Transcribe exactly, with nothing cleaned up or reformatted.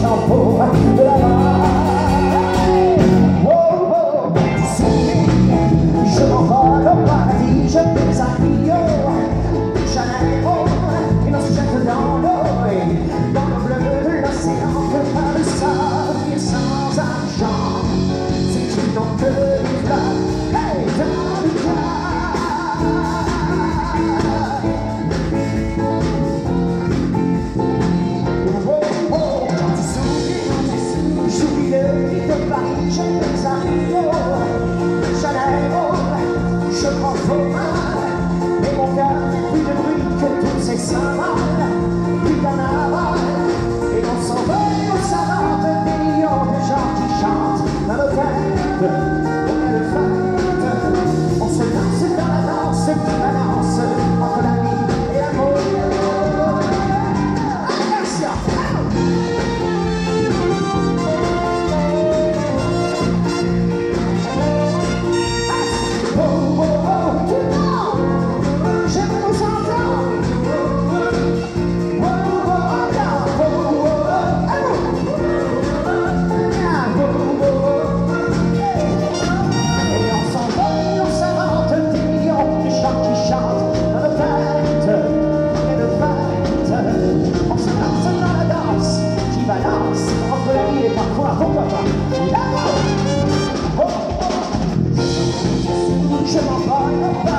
chapeau de la main. Oh, oh, tu souris, je m'envole au paradis, je fais un Rio de Janeiro, et l'on se jette dans l'eau, et dans le bleu de l'océan, que par le sable sans argent, c'est une donc que les flammes, et dans le cœur. Oh, oh, quand tu souris, quand tu souris, j'oublie le lit de Paris, je fais un Rio de Janeiro, je prends vos mains, et mon cœur fait plus de bruit que tous ces symboles, plus d'un aval, et on s'envole, on s'invente des millions de gens qui chantent dans nos fêtes, on est le fête, on se lance dans la danse qui balance entre la vie et l'amour. Attention! Oh, oh, oh, tout le monde! J'aimerais vous entendre! Oh, oh, oh, bien! Oh, oh, oh, et on s'envole, on s'invente des millions de gens qui chantent dans le fête et le fête. On se lance dans la danse qui balance entre la vie et parfois, pourquoi pas, l'amour. Oh, oh, je m'envole.